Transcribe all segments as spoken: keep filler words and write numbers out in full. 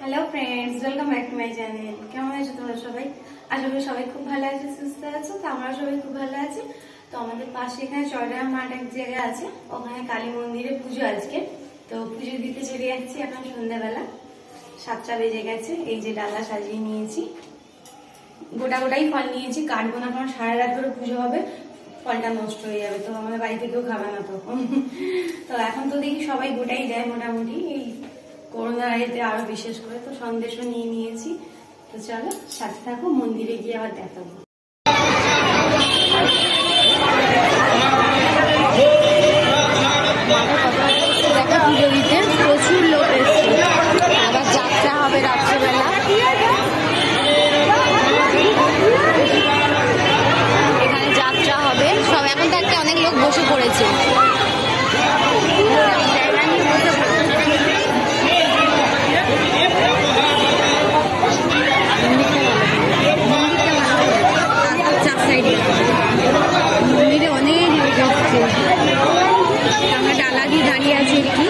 Hello friends, welcome back to my channel. কেমন আছো তোমরা সবাই? আশা করি সবাই খুব ভালো আছে, সুস্থ আছো। তো আমরা সবাই খুব ভালো আছি। তো আমাদের পাশে এখানে চয়ডাম মাঠ এক জায়গা আছে, ওখানে কালী মন্দিরে পুজো আজকে। তো পুজো দিতে চলে যাচ্ছি এখন সন্ধ্যাবেলা, সাতটা বেজে গেছে। এই যে ডালা সাজিয়ে নিয়েছি, গোটা গোটাই ফল নিয়েছি, কাটবো না কারণ সারা রাত ধরে পুজো হবে, ফলটা নষ্ট হয়ে যাবে, তো আমাদের বাড়ি থেকেও খাবে না তখন। তো এখন তো দেখি সবাই গোটাই দেয় মোটামুটি, এই করোনার আগে আরো বিশেষ করে। তো সন্দেশও নিয়ে নিয়েছি। তো চলো সাথে থাকো, মন্দিরে গিয়ে আবার দেখাবো। পুজো দিতে প্রচুর লোক এসছে, আবার যাত্রা হবে রাত্রেবেলা। এখানে যাত্রা হবে সব, এখন থাকতে অনেক লোক বসে পড়েছে। মন্দিরে অনেক লোক এসছে, আমরা ডালা দিয়ে দাঁড়িয়ে আছি একটু।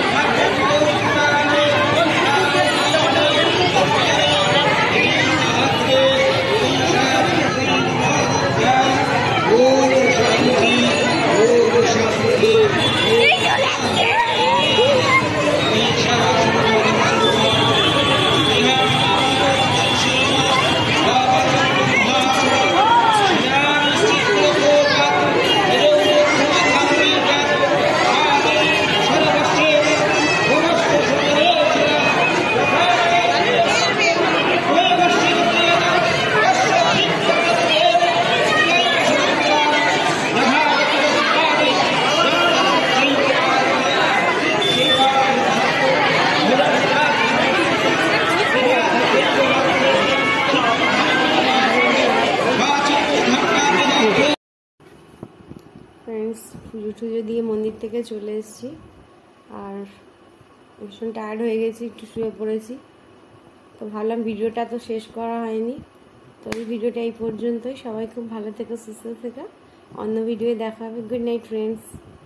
ফ্রেন্ডস, পুজো টুজো দিয়ে মন্দির থেকে চলে এসেছি, আর ভীষণ টায়ার্ড হয়ে গেছি, একটু শুয়ে পড়েছি। তো ভাবলাম ভিডিওটা তো শেষ করা হয়নি, তো এই ভিডিওটা এই পর্যন্তই। সবাই খুব ভালো থেকো, সুস্থ থেকো, অন্য ভিডিওয়ে দেখা হবে। Good night friends.